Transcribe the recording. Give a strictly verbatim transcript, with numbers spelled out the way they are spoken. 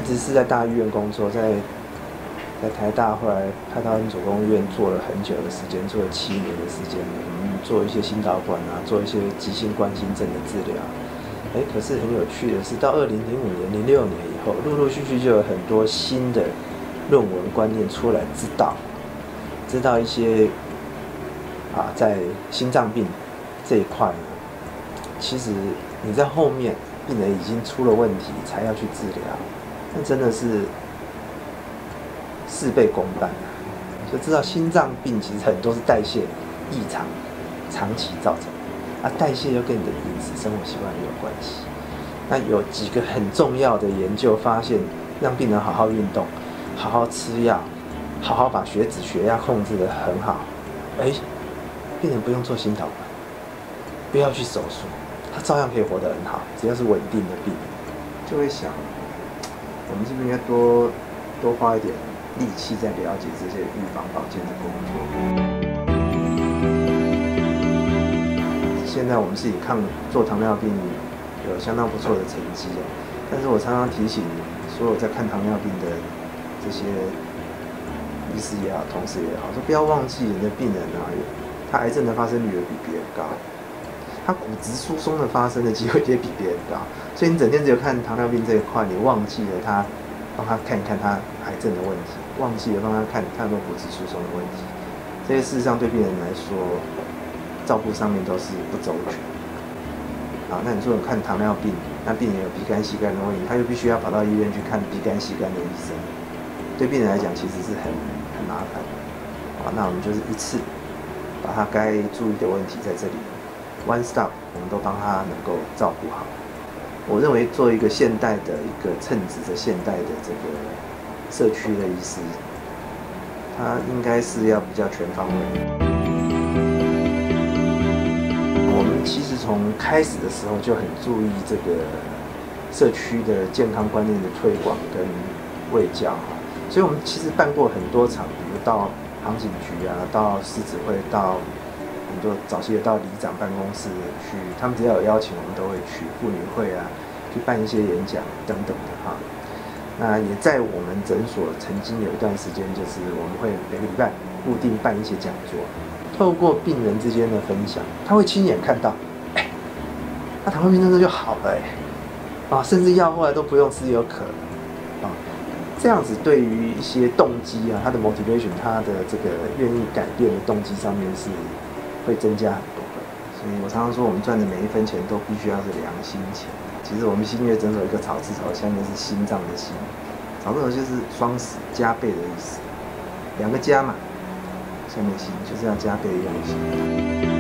直是在大医院工作，在在台大后来派到恩主公医院做了很久的时间，做了七年的时间，我们做一些心导管啊，做一些急性冠心症的治疗。哎，可是很有趣的是，到二零零五年、零六年以后，陆陆续续就有很多新的论文观念出来，知道知道一些啊，在心脏病这一块呢，其实你在后面病人已经出了问题才要去治疗，那真的是事倍功半啊！就知道心脏病其实很多是代谢异常长期造成的，啊，代谢又跟你的饮食生活习惯有关系。那有几个很重要的研究发现，让病人好好运动，好好吃药，好好把血脂血压控制得很好，哎，病人不用做心导管，不要去手术，他照样可以活得很好，只要是稳定的病人，就会想，我们是不是应该多多花一点力气在了解这些预防保健的工作？现在我们自己抗做糖尿病有相当不错的成绩哦，但是我常常提醒所有在看糖尿病的这些医师也好，同事也好，说不要忘记你的病人啊，他癌症的发生率也比别人高，他骨质疏松的发生的机会也比别人高，所以你整天只有看糖尿病这一块，你忘记了他，帮他看一看他癌症的问题，忘记了帮他看他有没有骨质疏松的问题，这些事实上对病人来说，照顾上面都是不周全。啊，那你说你看糖尿病，那病人有鼻肝、膝肝的问题，他又必须要跑到医院去看鼻肝、膝肝的医生，对病人来讲其实是很很麻烦的。啊，那我们就是一次把他该注意的问题在这里 ，one stop， 我们都帮他能够照顾好。我认为做一个现代的一个称职的现代的这个社区的医师，他应该是要比较全方位。我们其实从开始的时候就很注意这个社区的健康观念的推广跟卫教，所以我们其实办过很多场，比如到航警局啊，到狮子会，到很多早期也到里长办公室去，他们只要有邀请，我们都会去妇女会啊，去办一些演讲等等的哈。那也在我们诊所曾经有一段时间，就是我们会每个礼拜固定办一些讲座。透过病人之间的分享，他会亲眼看到，哎，那糖尿病真的就好了，哎，啊，甚至药后来都不用吃有可能，啊，这样子对于一些动机啊，他的 motivation， 他的这个愿意改变的动机上面是会增加很多的。所以我常常说，我们赚的每一分钱都必须要是良心钱。其实我们新月诊所有一个草字头，下面是心脏的心，草字头就是双死加倍的意思，两个加嘛。下面心就是要加倍用心。